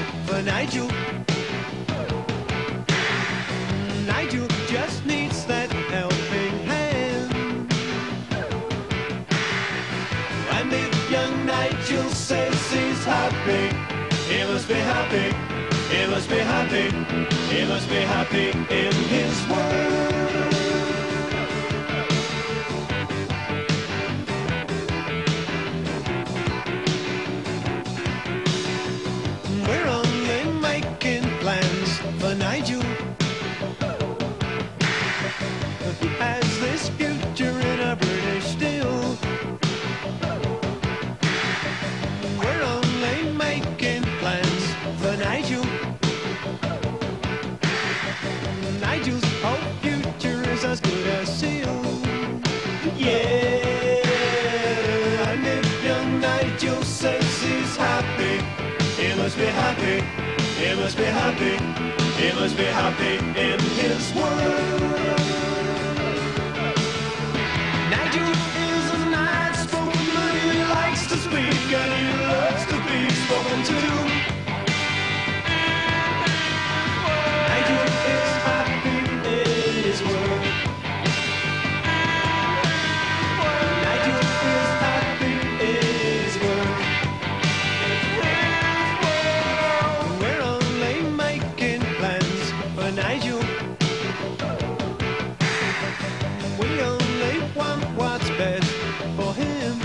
for Nigel. Nigel just needs that helping hand. And if young Nigel says he's happy, he must be happy, he must be happy, he must be happy in his world. We're only making plans for Nigel. He has this future in a British steel. We're only making plans for Nigel. Nigel's whole future is as good as sealed. Yeah, and if young Nigel says he's happy, he must be happy, he must be happy, he must be happy in his world. Nigel is a nice spoken man, he likes to speak and he loves to be spoken to. Nigel is happy in his world. Nigel is happy in his world. We're only making plans for Nigel. We only want what's best for him.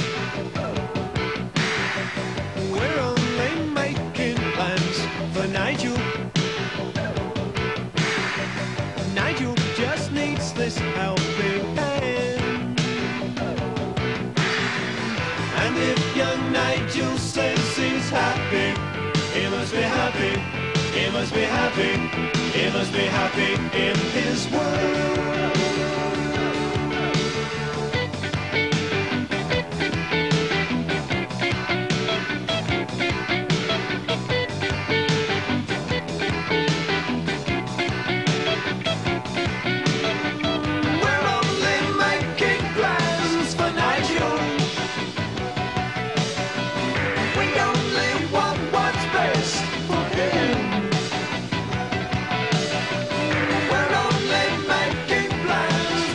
We're only making plans for Nigel. Nigel just needs this helping hand. And if young Nigel says he's happy, he must be happy, he must be happy, he must be happy in his world. We're only making plans for Nigel. We only want what's best for him. We're only making plans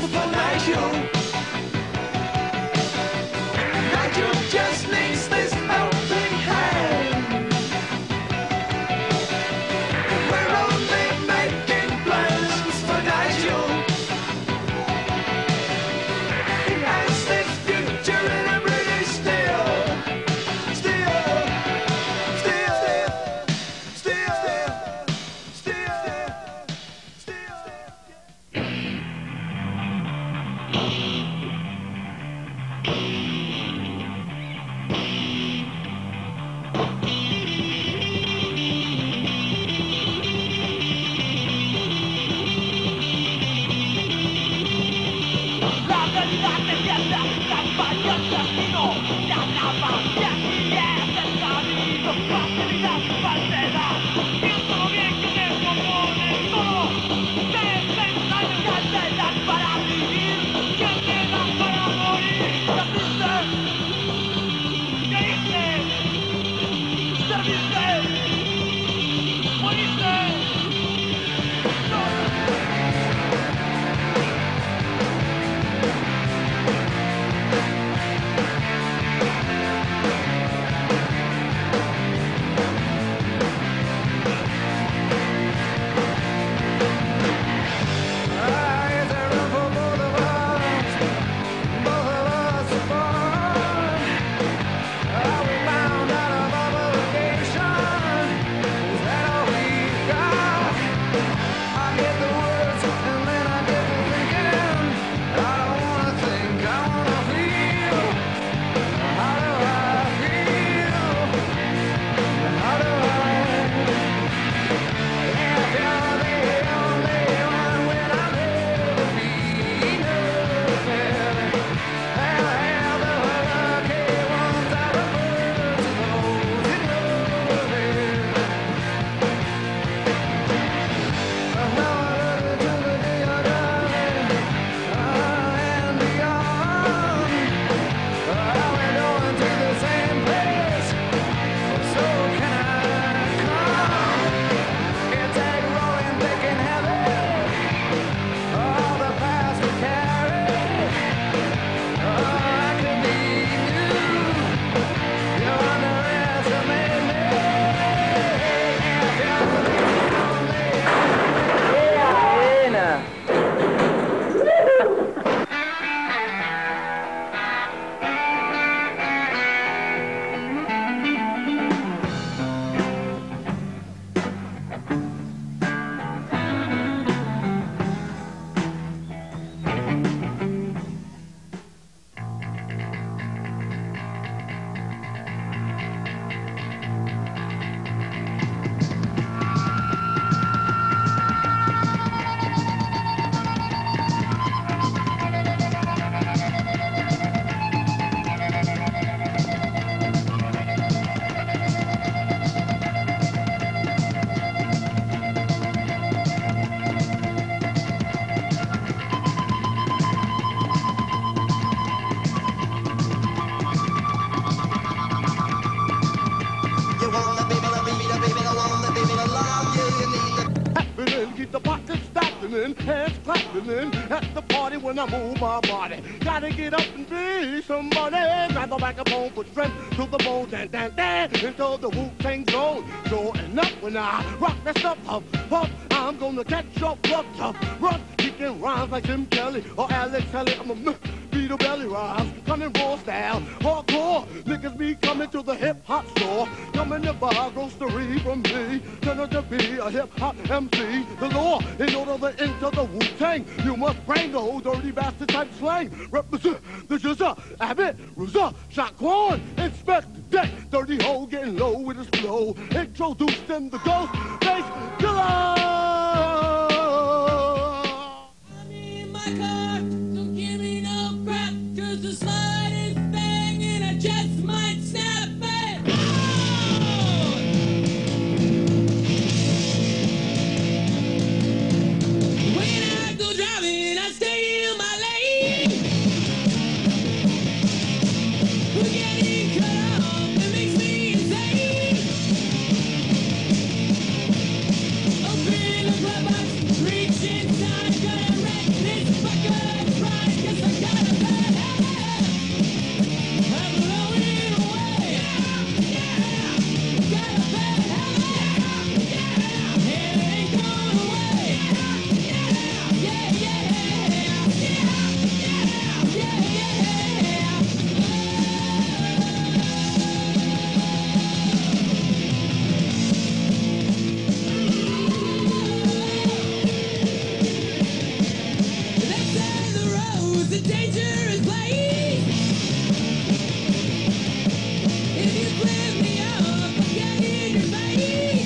happening, hands clapping in at the party when I move my body. Gotta get up and be somebody. Grab the microphone, put strength to the bone, dan dan dan into the Wu-Tang zone. Going up when I rock that stuff, huff puff. I'm gonna catch your blood tough, run, kicking rhymes like Jim Kelly or Alex Haley. I'm a beat a belly rhymes, coming raw style, hardcore. Niggas be coming to the hip hop store, coming to buy grocery from me. Turn to be a hip hop MC. The law, in order to enter the Wu-Tang, you must bring the old dirty bastard type slang. Represent the Jizza, Abbott, Ruza, Shaquan, inspect the deck. Dirty hole getting low with his flow. Introduced in the ghost face killer. I'm in my car, don't give me no crap, 'cause the slightest thing and I just might snap it. Oh! When I go driving, I stay in my lane. Getting cut off, it makes me insane. Open the glove box, reach inside, gonna wreck this fucking pride, 'cause I got a bad habit. I'm blowing away. Got a bad habit. It ain't going away. Left side of the road's a dangerous place. If you flip me up, I'll get in your face.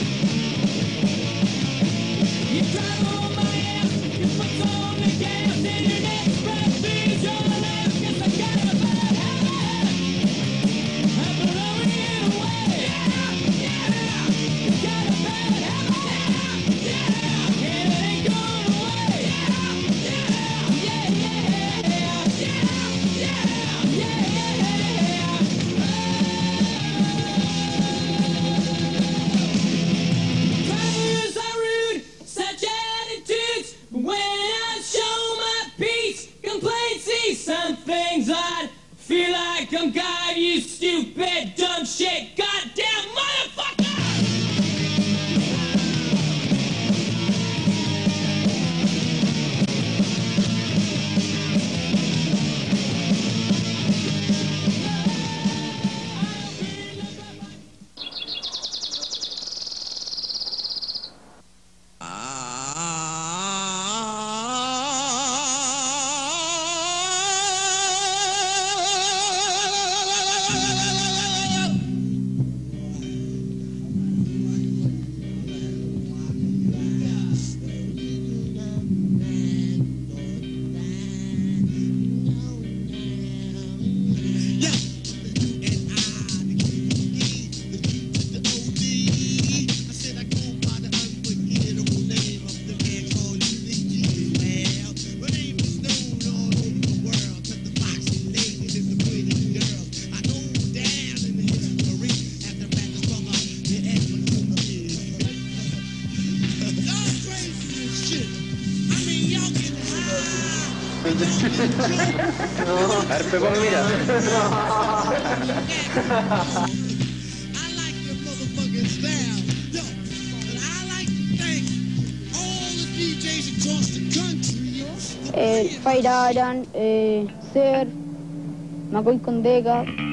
You drive on my ass, you put on the gas, and your next breath is your last. 'Cause I got a bad habit. I'm blowing away. Got a bad habit. It ain't going away. Drivers are rude, such attitudes. When I show my peace, complaints see some things odd. Feel like I'm God, you stupid, dumb shit, goddamn motherfucker! A ver, Pepón, mira. I like your motherfucking style. Yo, and I like to thank all the DJs across the country. Fire Island, Ser, McCoy Condeca,